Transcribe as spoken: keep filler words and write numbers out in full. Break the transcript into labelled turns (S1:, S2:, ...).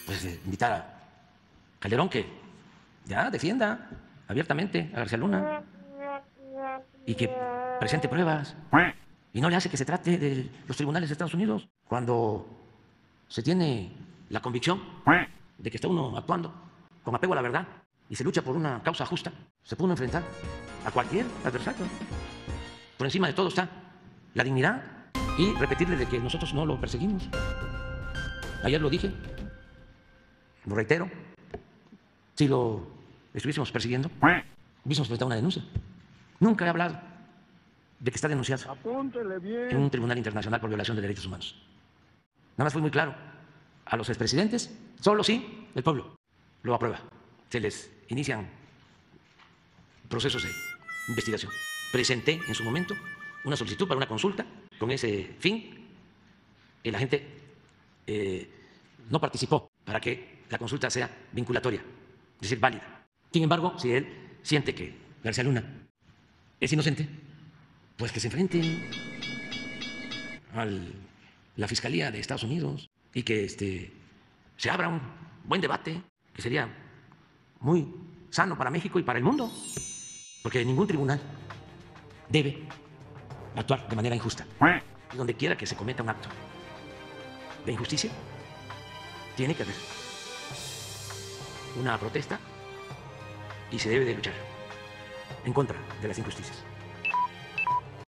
S1: pues eh, invitar a Calderón que ya defienda abiertamente a García Luna y que presente pruebas. Y no le hace que se trate de los tribunales de Estados Unidos cuando se tiene la convicción de que está uno actuando con apego a la verdad y se lucha por una causa justa. Se puede uno enfrentar a cualquier adversario. Por encima de todo está la dignidad y repetirle de que nosotros no lo perseguimos. Ayer lo dije, lo reitero, si lo estuviésemos persiguiendo, hubiésemos presentado una denuncia. Nunca he hablado de que está denunciado
S2: Apúntele bien.
S1: en un tribunal internacional por violación de derechos humanos. Nada más fui muy claro. A los expresidentes, solo sí, el pueblo lo aprueba. Se les inician procesos de investigación. Presenté en su momento una solicitud para una consulta con ese fin y la gente eh, no participó para que la consulta sea vinculatoria, es decir, válida. Sin embargo, si él siente que García Luna es inocente, pues que se enfrente a la Fiscalía de Estados Unidos y que este, se abra un buen debate, que sería muy sano para México y para el mundo, porque ningún tribunal debe actuar de manera injusta. Y donde quiera que se cometa un acto de injusticia, tiene que haber una protesta y se debe de luchar en contra de las injusticias.